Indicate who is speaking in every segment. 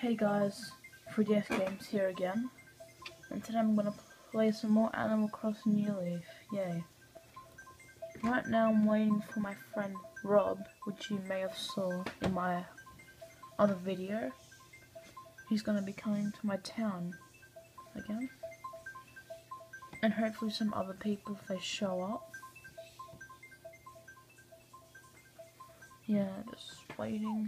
Speaker 1: Hey guys, 3DS Games here again, and today I'm gonna play some more Animal Crossing New Leaf, yay. Right now I'm waiting for my friend Rob, which you may have saw in my other video. He's gonna be coming to my town again, and hopefully some other people if they show up. Yeah, just waiting.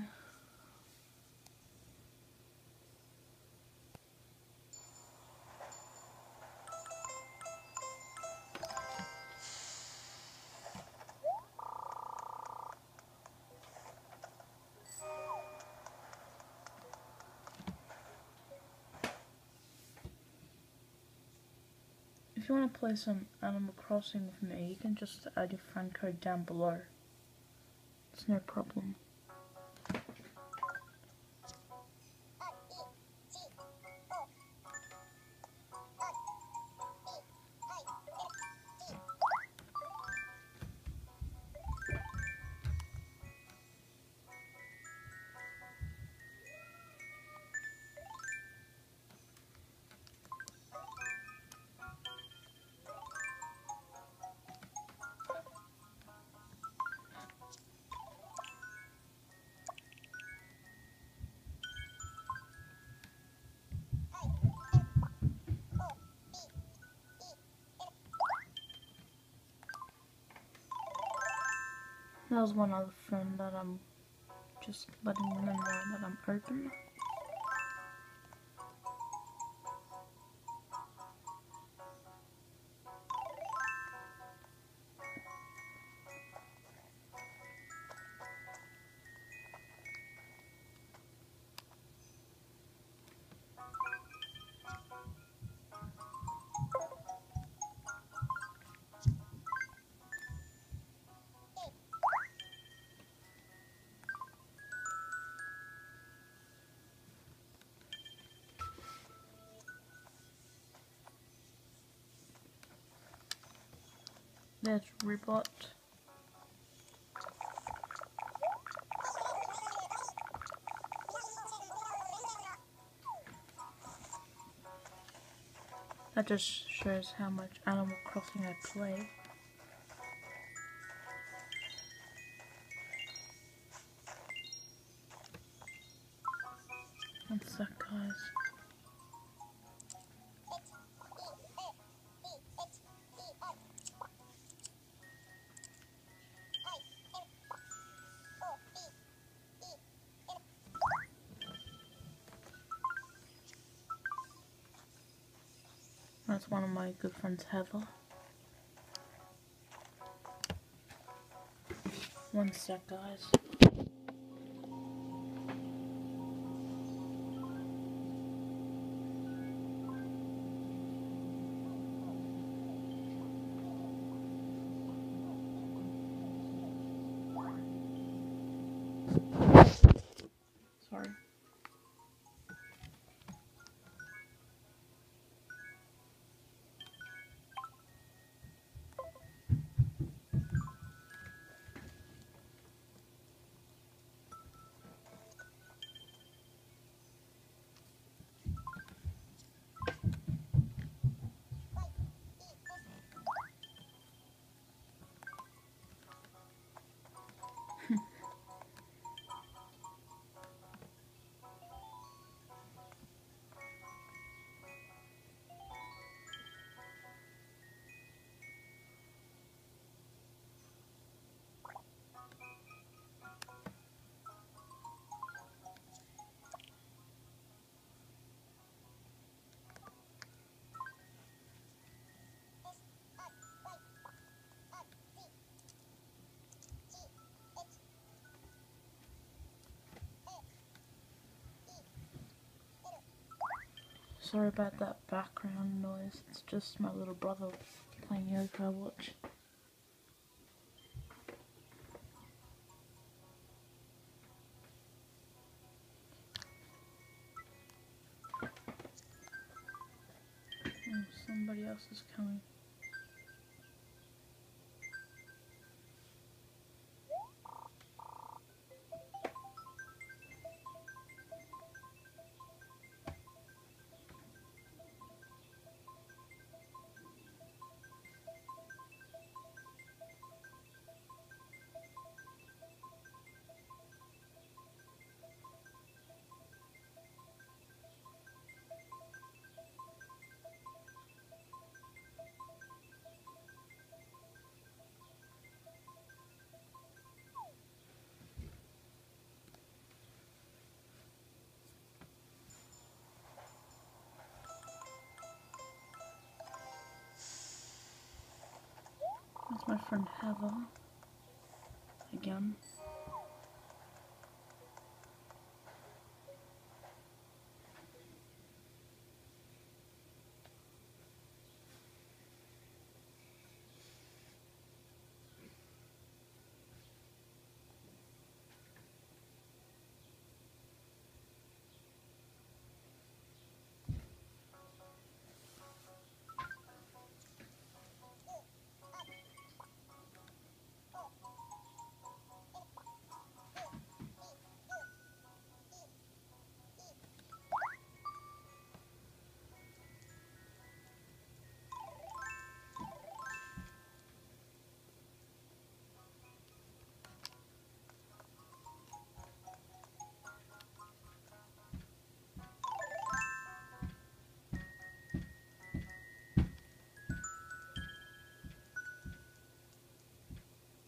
Speaker 1: If you want to play some Animal Crossing with me, you can just add your friend code down below. It's no problem. That was one other friend that I'm just letting them know that I'm open. There's Ribot. That just shows how much Animal Crossing I play. One sec, guys. That's one of my good friends, Heather. One sec, guys. Sorry. Sorry about that background noise. It's just my little brother playing Overwatch. Oh, somebody else is coming. my friend Heather again.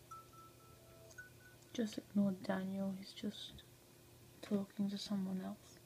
Speaker 1: Just ignore Daniel, he's just talking to someone else.